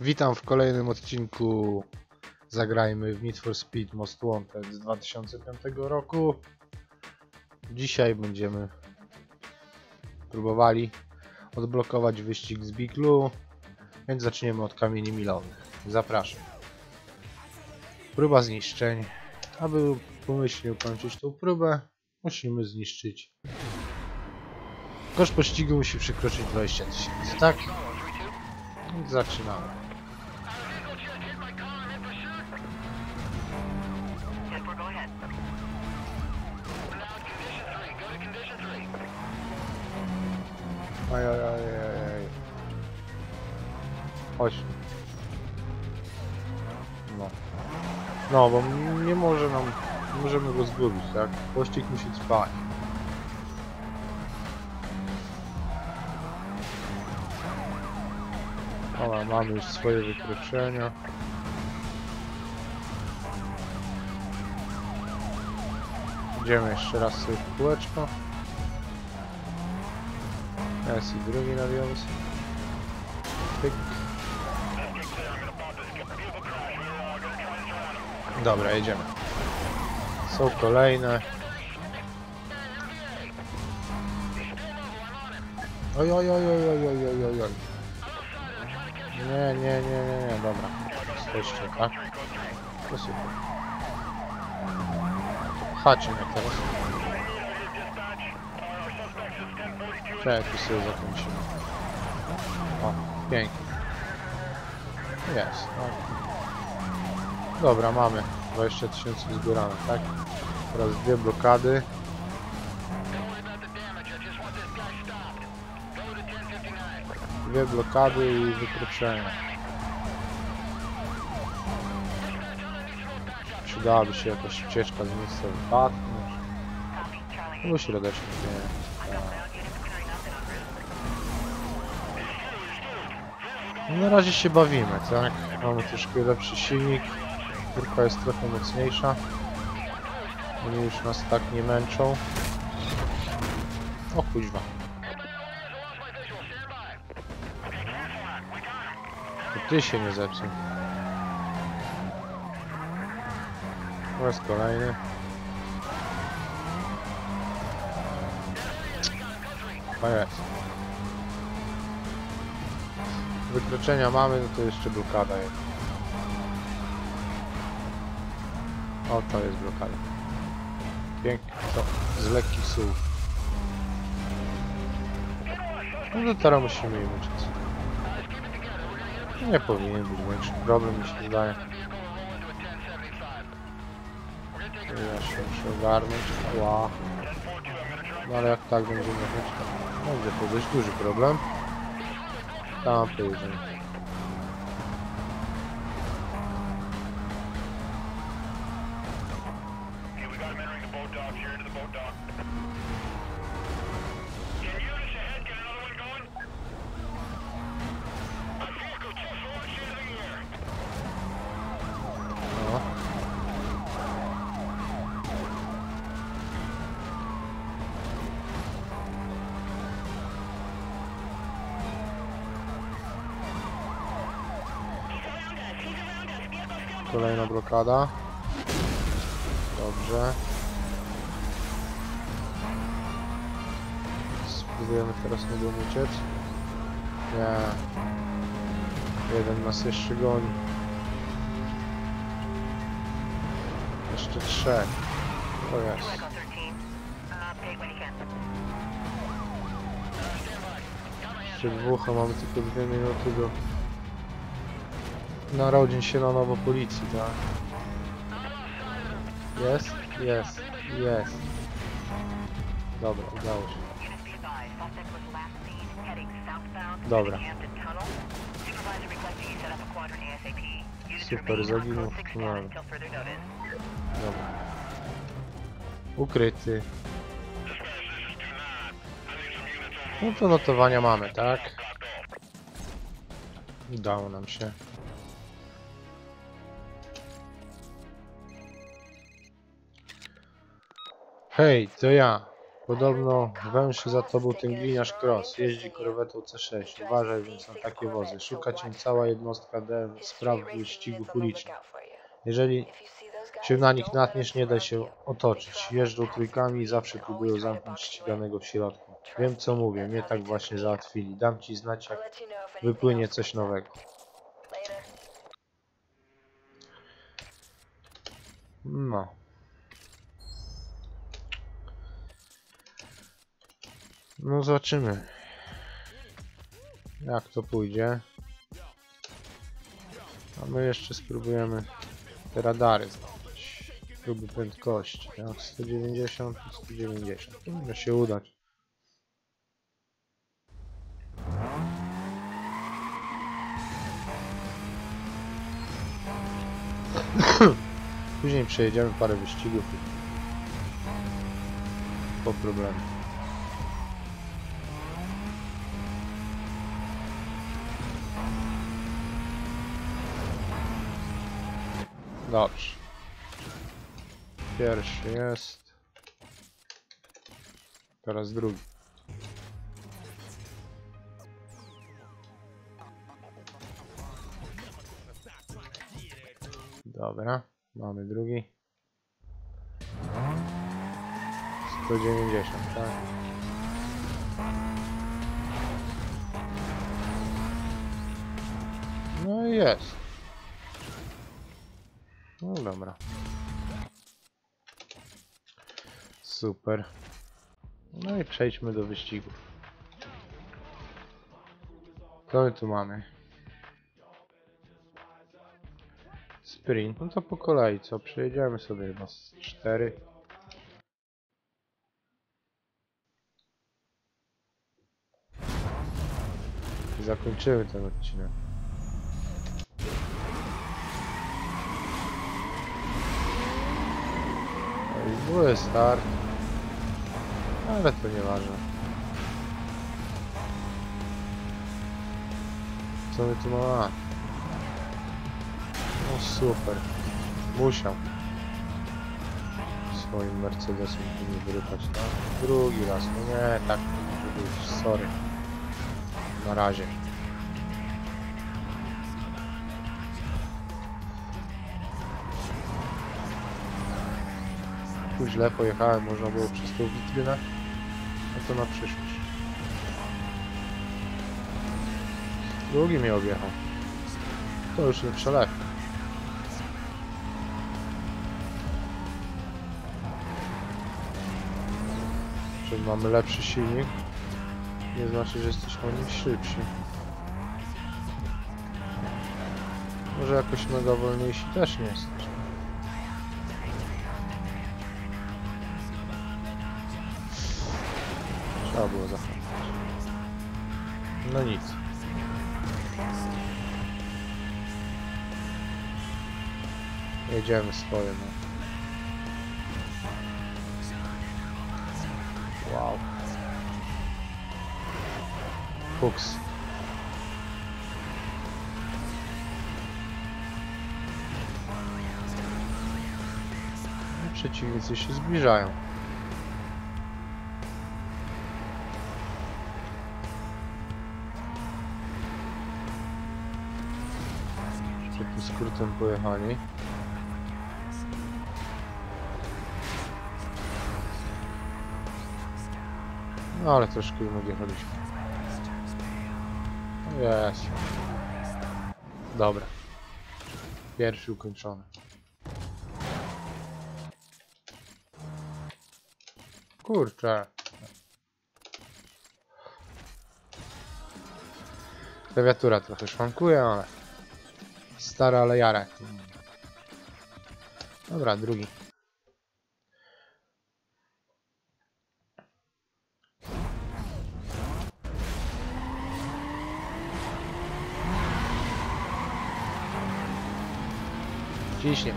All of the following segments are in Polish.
Witam w kolejnym odcinku. Zagrajmy w Need for Speed Most Wanted z 2005 roku. Dzisiaj będziemy próbowali odblokować wyścig z Big Blue, więc zaczniemy od kamieni milowych. Zapraszam. Próba zniszczeń. Aby pomyślnie ukończyć tą próbę, musimy zniszczyć. Koszt pościgu musi przekroczyć 20 000, tak? Więc zaczynamy. Ajajajajaj. Chodź. No, bo nie może nam... Nie możemy go zgubić, tak? Pościg musi trwać. Dobra, mamy już swoje wykroczenia. Idziemy jeszcze raz sobie w kółeczko. Jest i drugi nawiązek. Pyk. Dobra, jedziemy. Są kolejne. Oj, oj, oj, oj, oj, oj, oj, oj, oj. Nie, dobra. Jesteście, tak? To super. Chacie mnie teraz. Czekaj, tu sobie zakończymy. O, pięknie. Jest, no. Dobra, mamy 20 000 zbierane, tak? Teraz dwie blokady. Dwie blokady i wykroczenia. Przydałaby się jakaś ucieczka z miejsca wypadku. Musi dodać nie. Na razie się bawimy, tak? Mamy troszkę lepszy silnik. Kurka jest trochę mocniejsza. Oni już nas tak nie męczą. O kuźwa. To ty się nie zepsuł. To jest kolejny. A jest. Wykroczenia mamy, no to jeszcze blokada jest. O, to jest blokada. Pięknie, to z lekkich słów. No to teraz musimy im uczyć. Nie powinien być większy problem, mi się zdaje. Ja się muszę ogarnąć. Ła. No ale jak tak będzie jechać, to będzie to dość duży problem. Tam pojedziemy. Kolejna blokada. Dobrze. Spróbujemy teraz niego uciec. Nie. Jeden nas jeszcze goni. Jeszcze trzech. To jest. Jeszcze dwóch, a mamy tylko 2 minuty do narodzin się na nowo policji, tak? Jest, jest, jest. Dobra, udało się. Dobra. Super, zaginął. No. Dobra. Ukryty. No to notowania mamy, tak? Udało nam się. Hej, to ja. Podobno węszy za tobą ten gliniarz Cross. Jeździ korwetą C6. Uważaj więc na takie wozy. Szuka cię cała jednostka DM spraw wyścigów ulicznych. Jeżeli się na nich natniesz, nie da się otoczyć. Jeżdżą trójkami i zawsze próbują zamknąć ściganego w środku. Wiem co mówię, mnie tak właśnie załatwili. Dam ci znać, jak wypłynie coś nowego. No. No zobaczymy, jak to pójdzie. A my jeszcze spróbujemy te radary zdobyć. Próby prędkości. Tak? 190 i 190. Powinno się udać. Później przejedziemy parę wyścigów i po problemu. Dobrze. Pierwszy jest. Teraz drugi. Dobra, mamy drugi. 190, tak? No i jest. No dobra. Super. No i przejdźmy do wyścigów. Co my tu mamy? Sprint. No to po kolei, co? Przejedziemy sobie chyba z 4. I zakończymy ten odcinek. No i były start. Ale to nieważne. Co my tu mamy? No super. Musiał swoim Mercedesem tu nie wyrypać. No, drugi raz. No nie, tak nie może być. Sorry. Na razie. Tu źle pojechałem, można było przez tą witrynę. No to na przyszłość. Drugi mnie objechał. To już nie przelew. Że mamy lepszy silnik, nie znaczy, że jesteśmy o nim szybsi. Może jakoś mega wolniejsi też nie jesteśmy. Trzeba było zahamować. No nic. Jedziemy swoje, no. Wow. Fuks. Przeciwnicy się zbliżają. Jeszcze tu skrótem pojechali. No ale troszkę im odjechaliśmy. Jest. Dobra. Pierwszy ukończony. Kurczę. Klawiatura trochę szwankuje, ale... Stary, ale jarek. Dobra, drugi. Ciśnie.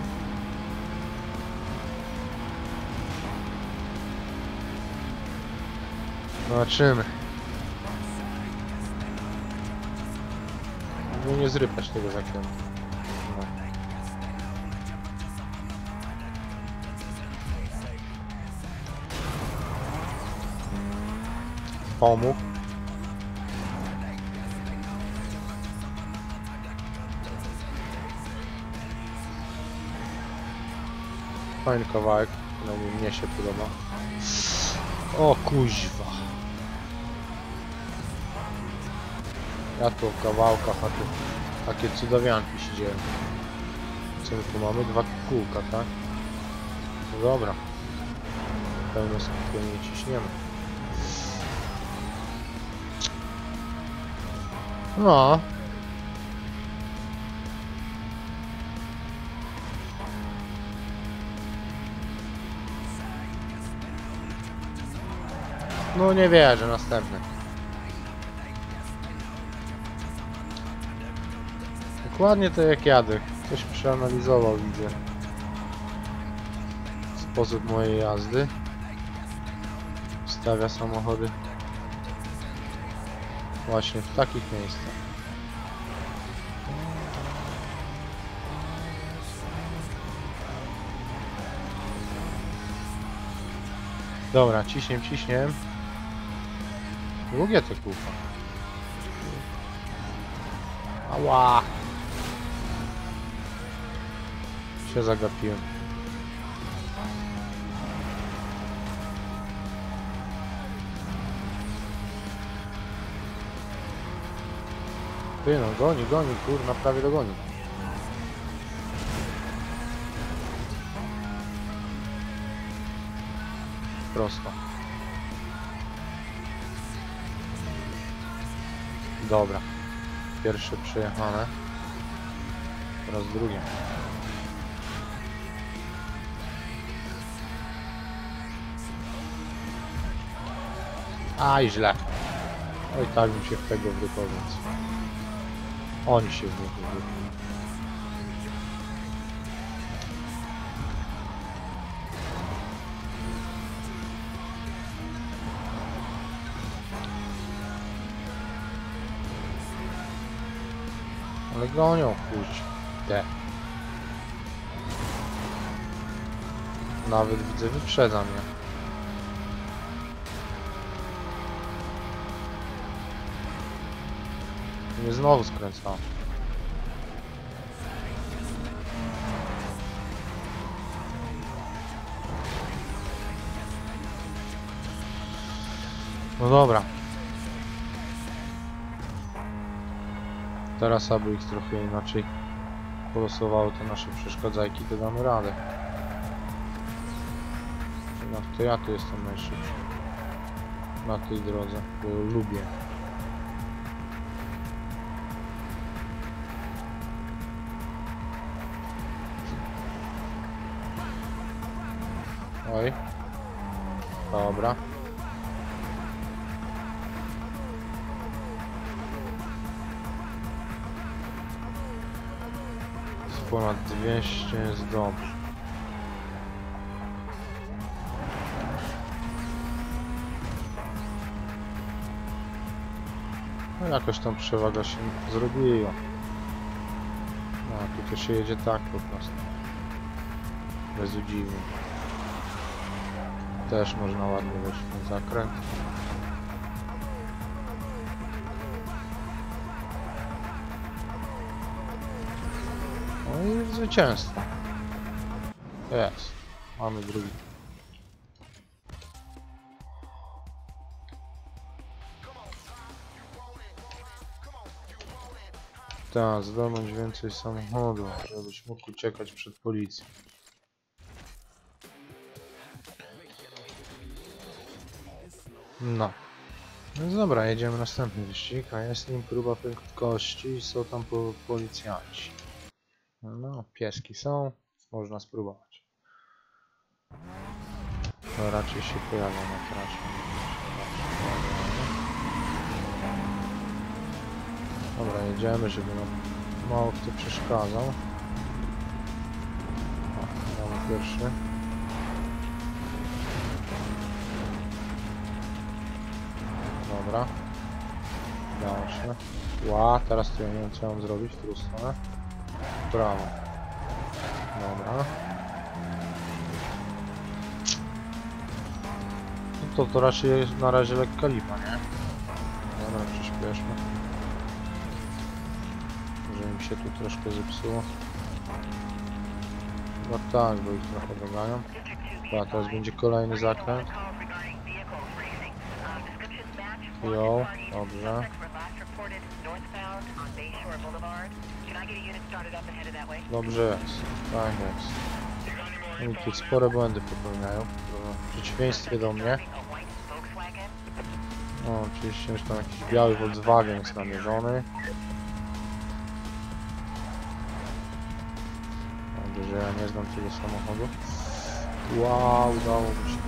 Zobaczymy. No nie zrypać tego zakrętu. No. pomógł. Fajny kawałek, przynajmniej mnie się podoba. O kuźwa. Ja tu w kawałkach, a tu takie cudawianki się dzieją. Co my tu mamy? 2 kółka, tak? No dobra. Pełne skupienie ciśniemy. No. No nie wierzę, następny. Dokładnie to jak jadę. Ktoś przeanalizował, widzę. Sposób mojej jazdy. Stawia samochody właśnie w takich miejscach. Dobra, ciśniem. Długie te kółka. Ała! Się zagapiłem. Ty no, goni, kurna, prawie dogoni. Prosto. Dobra. Pierwsze przejechane. Teraz drugie. Aj, źle. Oj, tak bym się w tego wrypał, więc... Oni się w niego wrypą. Ale gonią, kurczę. Te. Nawet widzę, wyprzedza mnie. Mnie znowu skręcał. No dobra. Teraz aby ich trochę inaczej polosowały te nasze przeszkadzajki, to damy radę. No to ja tu jestem najszybszy na tej drodze, bo ją lubię. Oj. Dobra. Ponad 200 jest dobrze. No jakoś tam przewaga się zrobiła. No tu to się jedzie tak po prostu. Bez udziwu. Też można ładnie wejść w ten zakręt. No i zwycięstwo. Jest. Mamy drugi. Tak, zdobądź więcej samochodów, żebyś mógł uciekać przed policją. No. Więc dobra, jedziemy następny wyścig, a jest nim próba prędkości i są tam policjanci. No, pieski są, można spróbować. To raczej się pojawią na trasie. Dobra, jedziemy, żeby nam mało kto przeszkadzał. O, mamy pierwszy. Dobra. Udało się. Ła, teraz to ja nie wiem co mam zrobić, w którą stronę. W prawo. Dobra. to raczej jest na razie lekka lipa, nie? Dobra, przyspieszmy. Może mi się tu troszkę zepsuło. Chyba tak, bo ich trochę dogają. A teraz będzie kolejny zakręt. Jo, dobrze. Dobrze jest, fajnie jest. Oni tu spore błędy popełniają. W przeciwieństwie do mnie. O, oczywiście już tam jakiś biały Volkswagen jest namierzony. Dobrze, że ja nie znam tego samochodu. Wow, udało mi się.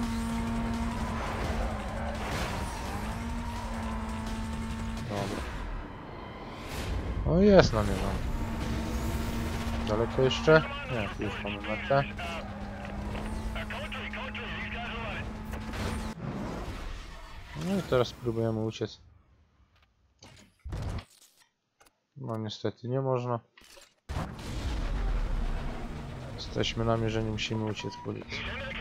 Dobra. O, jest namierzony. Daleko jeszcze? Nie, tu już mamy metę. No i teraz próbujemy uciec. No niestety nie można. Jesteśmy namierzeni, musimy uciec z policji.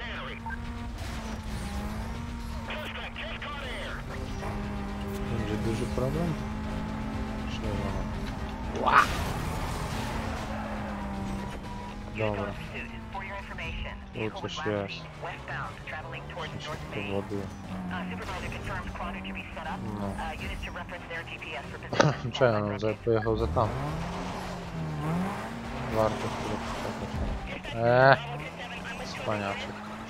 Będzie duży problem? Czy nie ma? Ła! Dobra. Tu coś jest. Coś się powoduje. No. Czemu on pojechał za tam? Warto chwilę poczekać. Wspaniaczek.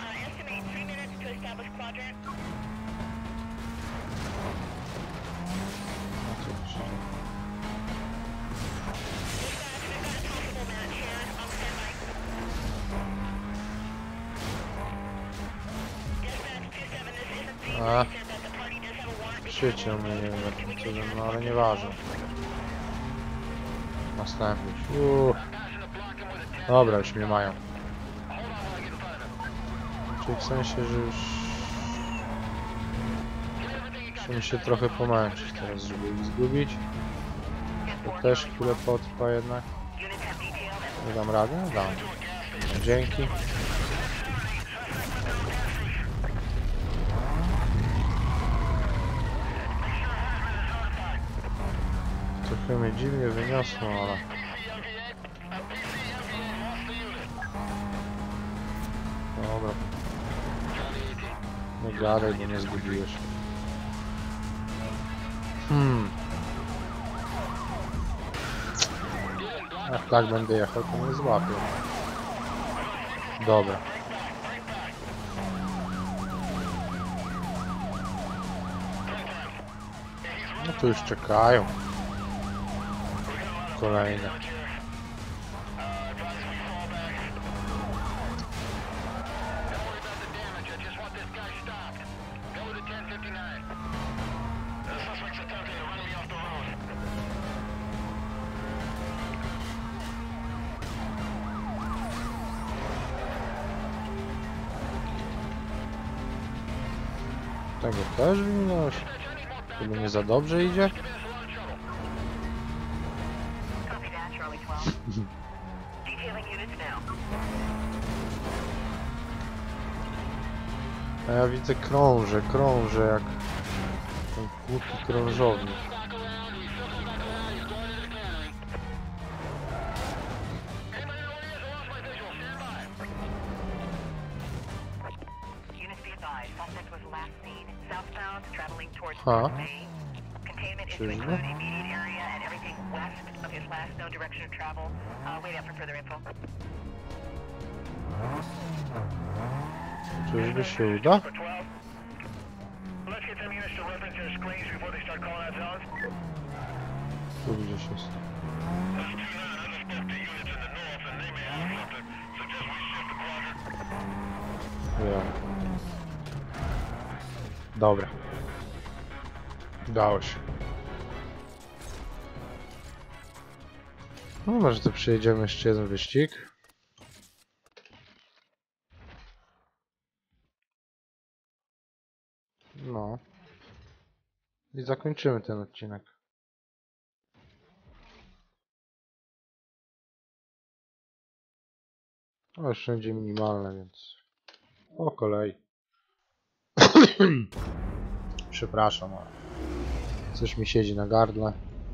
Krzycie mnie, nie wiem jakim cudem, no ale nieważne. Następny. Dobra, już mnie mają. Czyli w sensie, że już... musimy się trochę pomęczyć teraz, żeby ich zgubić. To też chwilę potrwa jednak. Nie dam rady? No dam. Dzięki. Trochę mnie dziwnie wyniosło, ale... Dobra. Nie gadaj, bo nie zgubiłeś. Jak tak będę jechał, to mnie złapię. Dobra. No to już czekają. Kolejne. Tego też wyminąłeś? Chyba nie za dobrze idzie? A ja widzę krążę jak ten głupi krążownik. Ha? Czyżby? Czyżby się uda? Tu gdzieś jest. Ja. Dobra. Udało się. No może to przejedziemy jeszcze jeden wyścig. No. I zakończymy ten odcinek. No już wszędzie minimalne, więc po kolei. Przepraszam, ale coś mi siedzi na gardle.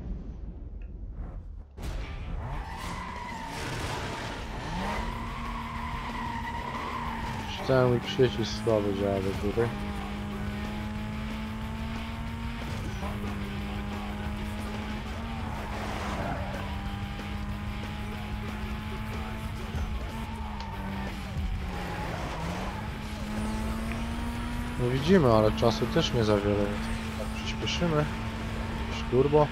Ten mój przycisk słabo działa do góry. No widzimy, ale czasu też nie za wiele, więc tak przyspieszymy. Turbo.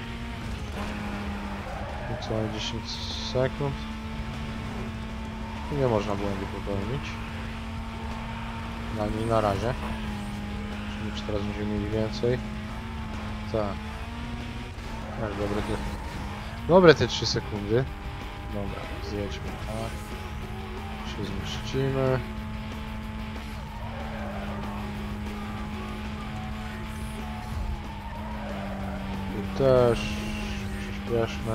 I co, 10 sekund. Nie można błędu popełnić. Przynajmniej na razie. Czyli teraz będziemy mieli więcej. Tak. Tak, dobre te 3 sekundy. Dobra, zjedźmy tak. Się zmieścimy. Tu też przyspieszmy.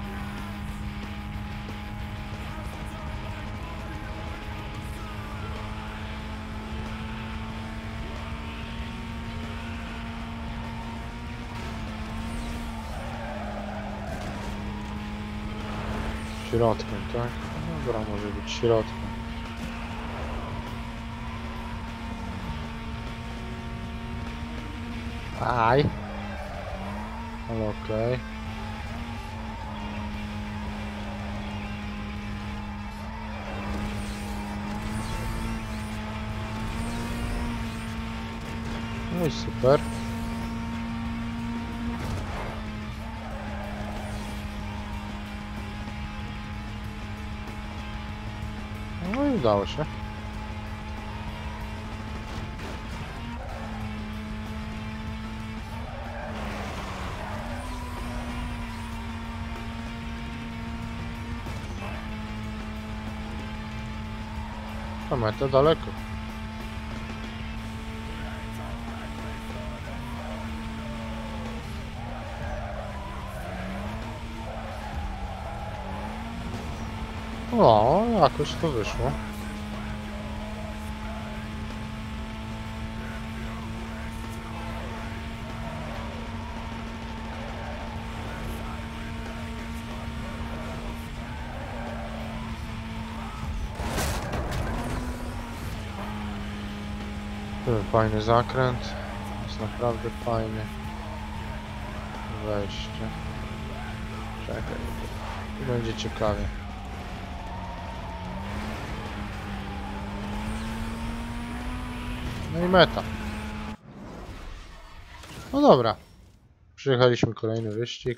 Środkiem, tak? No dobra, może być środkiem. Aj! Ale okej. No i super. No i udało się. Ta meta daleko. O, jakoś to wyszło. Fajny zakręt. Jest naprawdę fajny. Wejście. Czekaj. Będzie ciekawie. No i meta. No dobra. Przyjechaliśmy kolejny wyścig.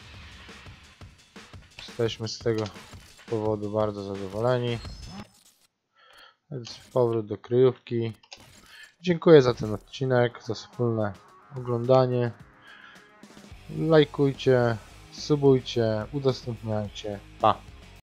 Jesteśmy z tego powodu bardzo zadowoleni. Więc powrót do kryjówki. Dziękuję za ten odcinek, za wspólne oglądanie. Lajkujcie, subujcie, udostępniajcie. Pa!